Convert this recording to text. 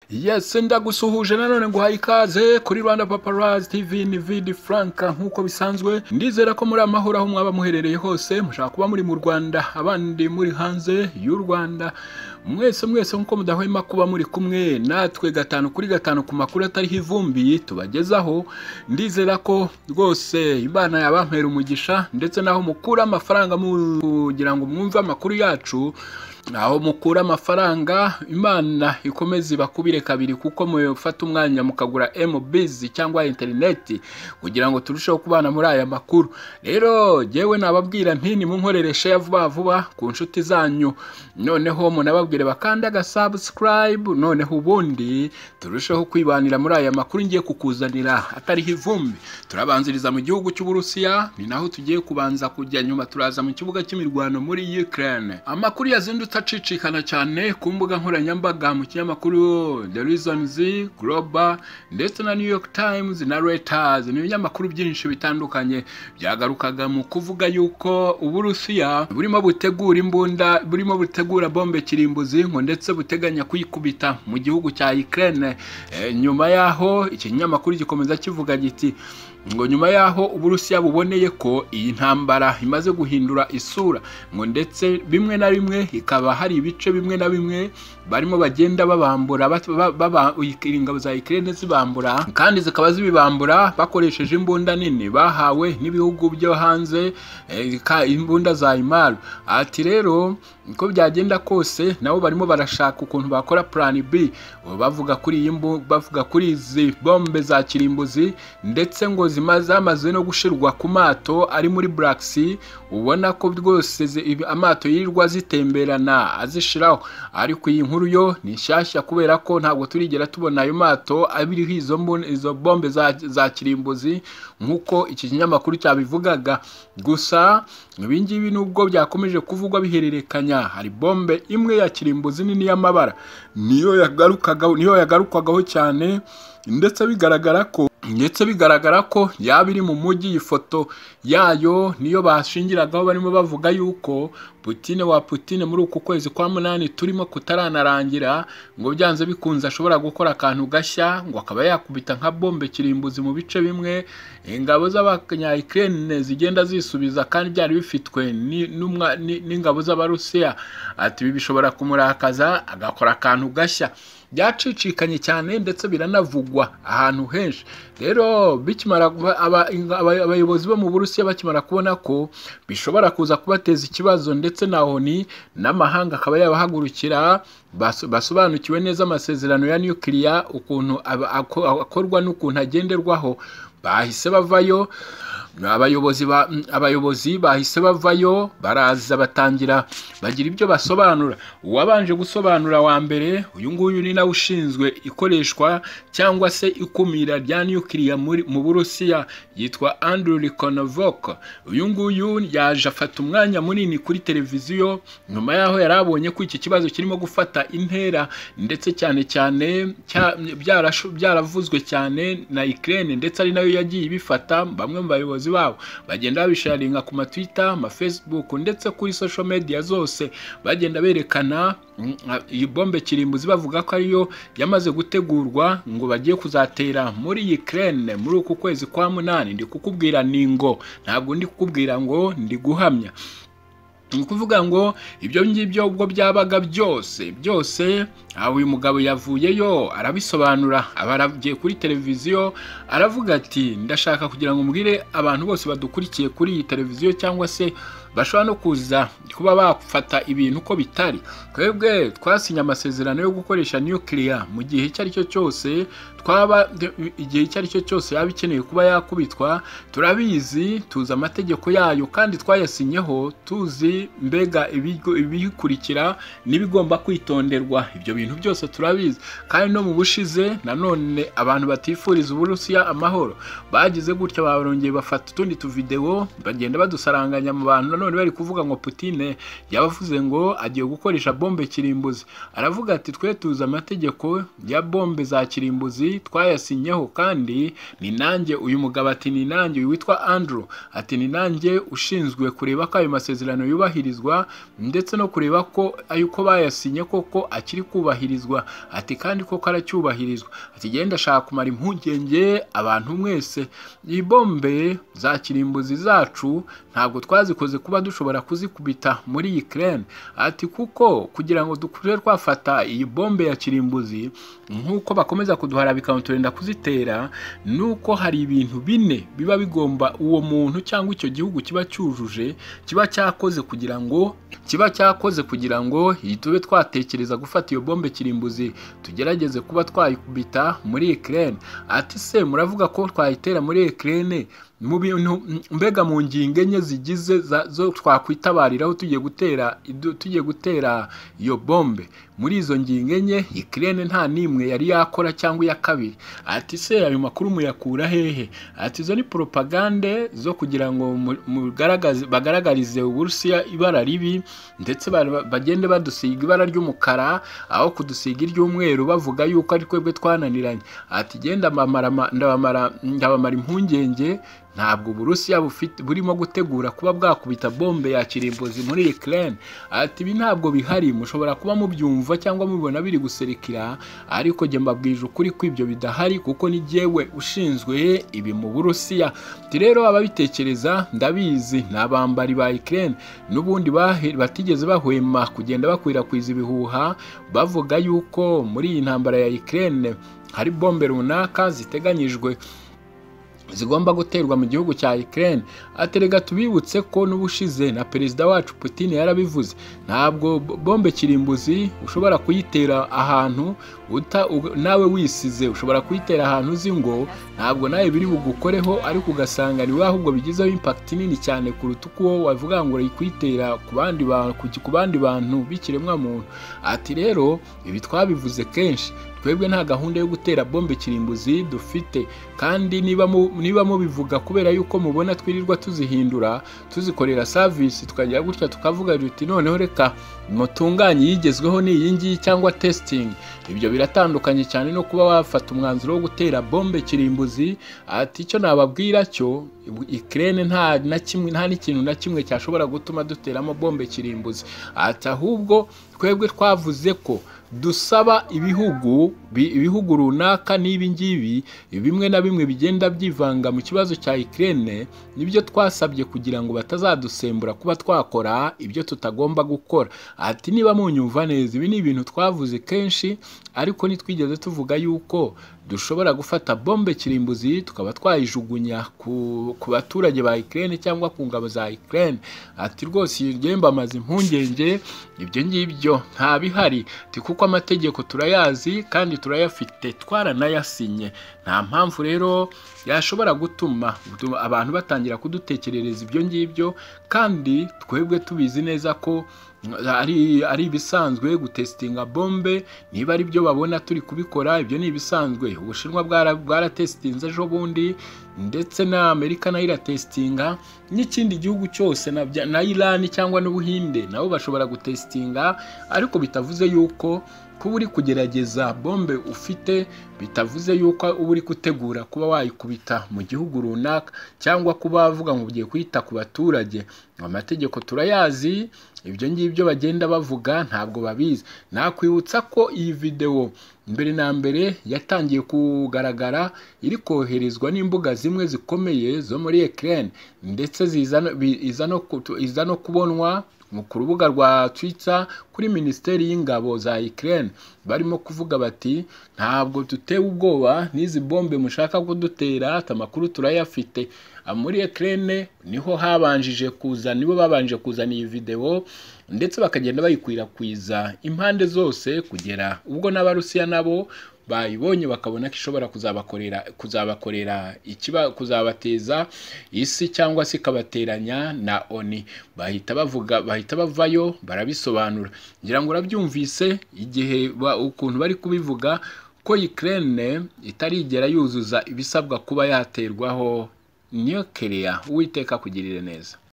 Yes, ndagusuhuje nanone nguhaye ikaze kuri Rwanda Paparazzi TV ni Vidi Franka nkuko bisanzwe. Ndizera ko muri amahoro aho mwaba muherereye hose, mushaka kuba muri mu Rwanda, abandi muri hanze y'u Rwanda. Mwese nkuko mudahwema kuba muri kumwe natwe gatanu kuri gatanu ku makuru atariho ivumbi tubagezaho. Ndizera ko rwose Imana yabampera umugisha ndetse naho mukura amafaranga kugira ngo mwumve amakuru yacu. Aho mukura amafaranga Imana ikomeze bakubire kabiri kuko mufata umwanya mukagura MBs cyangwa internet kugira ngo turusheho kubana muri aya makuru. Rero jewe nababwira nti ni munkorere share vuba ku nshuti zanyu, noneho munababwire bakanda ga subscribe, noneho ubundi turusheho kwibanira muri aya makuru ngiye kukuzanira atariho ivumbi. Turabanziriza mu gihugu cy'Uburusiya, ni naho tugiye kubanza kujya, nyuma turaza mu kibuga cy'imirwano muri Ukraine. Amakuru yazindutse acicikana cyane ku mbuga nkoranyambaga mu kinyamakuru The Reasons, Global ndetse na New York Times na Reuters. Ni ibinyamakuru byinshi bitandukanye byagarukaga mu kuvuga yuko Uburusiya burimo butegura imbunda, burimo butegura bombe kirimbuzi ngo ndetse buteganya kuyikubita mu gihugu cya Ukraine. Nyuma yaho ikinyamakuru gikomeza kivuga giti ngo nyuma yaho Uburusiya buboneye ko iyi ntambara imaze guhindura isura, ngo ndetse bimwe na bimwe ikaba hari ibice bimwe na bimwe barimo bagenda babambura ingabo za Ukraine zibambura, kandi zikaba zibibambura bakoresheje imbunda nini bahawe n'ibihugu byo hanze, imbunda za Imar. Ati rero uko byagenda kose nabo barimo barashaka ukuntu bakora plan B, bavuga kuri izi bombe za kirimbuzi ndetse ngo zamaze no gushirwa ku mato ari muri Black Sea. Ubona ko rwose amato yirirwa zitemberana azishiraho, ariko iyi nkuru yo ni nshyashya kubera ko ntabwo turigera tubona ayo mato abiriho izo bombe za kirimbuzi nkuko iki kinyamakuru cyabivugaga. Gusa ibingibi nubwo byakomeje kuvugwa bihererekanya, hari bombe imwe ya kirimbuzi nini y'amabara niyo yagarukagaho cyane, ndetse bigaragara ko yaba iri mu mujyi. Iyi foto yayo niyo bashingiragaho barimo bavuga yuko Putin muri uku kwezi kwa munani turimo kutaranarangira ngo byanze bikunze ashobora gukora akantu gashya, ngo akaba yakubita nka bombe kirimbuzi mu bice bimwe ingabo z'abanya Ukraine zigenda zisubiza kandi byari bifitwe n'ingabo z'Abarusiya. Ati ibi bishobora kumurakaza agakora akantu gashya. Byacicikanye cyane ndetse biranavugwa ahantu henshi. Rero bikimara abayobozi bo mu Burusiya bakimara kubona ko bishobora kuza kubateza ikibazo, ndetse naho ni n'amahanga akaba yabahagurukira, basobanukiwe neza amasezerano ya nuclear ukuntu akorwa n'ukuntu agenderwaho, bahise bavayo. Abayobozi bahise bavayo, baraza batangira bagira ibyo basobanura. Uwabanje gusobanura wa mbere, uyu nguyu ni nawe ushinzwe ikoreshwa cyangwa se ikumira rya nuclear mu Burusiya, yitwa Andriy Konovok. Uyu nguyu yaje afata umwanya munini kuri televiziyo nyuma yaho yarabonye ko iki kibazo kirimo gufata intera, ndetse cyane byaravuzwe cyane na Ukraine, ndetse ari nayo yagiye ibifata. Bamwe mu bayobozi babo bagenda babisharinga ku Twitter, Facebook ndetse kuri social media zose, bagenda berekana iyi bombe kirimbuzi bavuga ko ariyo yamaze gutegurwa ngo bagiye kuzatera muri Ukraine muri uku kwezi kwa munani. Ndi kukubwira ningo, ntabwo ndi kukubwira ngo ndi guhamya. Kuvuga ngo ibyo ngibyo ubwo byabaga byose uyu mugabo yavuyeyo arabisobanura, abaragiye kuri televiziyo aravuga ati ndashaka kugira ngo mbwire abantu bose badukurikiye kuri iyi televiziyo cyangwa se bashobora no kuza kuba bafata ibintu uko bitari. Twebwe twasinya amasezerano yo gukoresha nuclear mu gihe icyo ari cyo cyose, igihe icyo ari cyo cyose yaba ikeneye kuba yakubitwa. Turabizi, tuzi amategeko yayo kandi twayasinyeho, tuzi mbega ibikurikira n'ibigomba kwitonderwa. Ibyo bintu byose turabizi, kandi no mu bushize nanone abantu batifuriza Uburusiya amahoro bagize gutya, barongeye bafata utundi tuvideo bagenda badusaranganya mu bantu nanone bari kuvuga ngo Putin yabavuze ngo agiye gukoresha bombe kirimbuzi. Aravuga ati twe tuzi amategeko ya bombe za kirimbuzi twayasinyeho, kandi ni nanjye uyu mugabo ati ni nanjye witwa Andrew ati ni nanjye ushinzwe kureba ko ayo masezerano yubahirizwa ndetse no kureba ko ayuko bayasinye koko akiri kubahirizwa, ati kandi koko aracyubahirizwa. Ati genda ashaka kumara impungenge abantu mwese, iyi bombe za kirimbuzi zacu ntabwo twazikoze kuba dushobora kuzikubita muri Ukraine, ati kuko kugira ngo dukure twafata iyi bombe ya kirimbuzi nkuko bakomeza kuduhara bikamuturenda kuzitera, nuko hari ibintu bine biba bigomba uwo muntu cyangwa icyo gihugu kiba cyujuje, kiba cyakoze kugira ngo tube twatekereza gufata iyo bombe kirimbuzi tugerageze kuba twayikubita muri Ukraine. Ati se muravuga ko twayitera muri Ukraine mu bintu mbega mu ngingo enye zigize zo twakwitabariraho tugiye gutera iyo bombe, muri izo ngingo enye Ukraine nta nimwe yari yakora cyangwa ya kabiri. Ati se ayo makuru muyakura hehe? Ati zo ni propagande zo kugira ngo bagaragarize Uburusiya ibara ribi, ndetse bagende badusiga ibara ry'umukara aho kudusiga iry'umweru bavuga yuko ari twebwe twananiranye. Ati genda ndabamara impungenge, ntabwo Uburusiya burimo gutegura kuba bwakubita bombe ya kirimbuzi muri Ukraine. Ati ibi ntabwo bihari, mushobora kuba mubyumva cyangwa mubibona biri guserikira, ariko jye mbabwije ukuri ko ibyo bidahari kuko ni jyewe ushinzwe ibi mu Burusiya. Ati rero ababitekereza ndabizi ni abambari ba Ukraine n'ubundi batigeze bahwema kugenda bakwirakwiza ibihuha bavuga yuko muri iyi ntambara ya Ukraine hari bombe runaka ziteganyijwe zigomba guterwa mu gihugu cya Ukraine. Aterega tubibutse ko n'ubushize na perezida wacu Putin yarabivuze, ntabwo bombe kirimbuzi ushobora kuyitera ahantu nawe wisize, ushobora kuyitera ahantu uzi ngo ntabwo nawe biri bugukoreho, ariko ugasanga ni ahubwo bigizeho impact nini cyane kuruta uko wavuga ngo urayikuyitera ku bandi bantu b'ikiremwa muntu. Ati rero ibi twabivuze kenshi, twebwe nta gahunda yo gutera bombe kirimbuzi dufite, kandi niba mubivuga kubera yuko mubona twirirwa tuzihindura tuzikorera service tukagira gutya tukavuga duti noneho reka mutunganye yigezweho ni iyi ngiyi cyangwa testing, ibyo biratandukanye cyane no kuba wafata umwanzuro wo gutera bombe kirimbuzi. Ati icyo nababwira cyo Ukraine nta n'ikintu na kimwe cyashobora gutuma duteramo bombe kirimbuzi. Ati ahubwo twebwe twavuze ko dusaba ibihugu runaka n'ibi ngibi bimwe na bimwe bigenda byivanga mu kibazo cya Ukraine, nibyo twasabye kugira ngo batazadusembura kuba twakora ibyo tutagomba gukora. Ati niba munyumva neza, ibi ni ibintu twavuze kenshi, ariko nitwigeze tuvuga yuko dushobora gufata bombe kirimbuzi tukaba twayijugunya ku baturage ba Ukraine cyangwa ku ngabo za Ukraine. Ati rwose yemba amaze impungenge, ibyo ngibyo nta bihari, kuko amategeko turayazi kandi turayafite twaranayasinye. Nta mpamvu rero yashobora gutuma abantu batangira kudutekerereza ibyo ngibyo, kandi twebwe tubizi neza ko ari ibisanzwe gutestinga bombe. Niba ari byo babona turi kubikora, ibyo ni ibisanzwe. Ubushinwa bwaratestinze ejo bundi, ndetse na Amerika nayo iratestinga, n'ikindi gihugu cyose na Iran cyangwa n'Ubuhinde nabo bashobora gutestinga, ariko bitavuze yuko kuba uri kugerageza bombe ufite bitavuze yuko uba uri gutegura kuba wayikubita mu gihugu runaka, cyangwa kuba bavuga ngo ugiye kwita ku baturage. Amategeko turayazi, ibyo ngibyo bagenda bavuga ntabwo babizi. Nakwibutsa ko iyi video mbere na mbere yatangiye kugaragara iri koherezwa n'imbuga zimwe zikomeye zo muri Ukraine, ndetse iza no kubonwa ku rubuga rwa Twitter kuri Minisiteri y'Ingabo za Ukraine. Barimo kuvuga bati ntabwo dutewe ubwoba n'izi bombe mushaka kudutera, amakuru turayafite. Muri Ukraine nibo babanje kuzana iyi video, ndetse bakagenda bayikwirakwiza impande zose kugera ubwo n'Abarusiya nabo bayibonye bakabona ko ishobora kuzabateza isi cyangwa se ikabateranya na ONU. bahita bavayo barabisobanura. Ngira ngo urabyumvise igihe ukuntu bari kubivuga ko Ukraine itarigera yuzuza ibisabwa kuba yaterwaho nuclear. Uwiteka kugirire neza.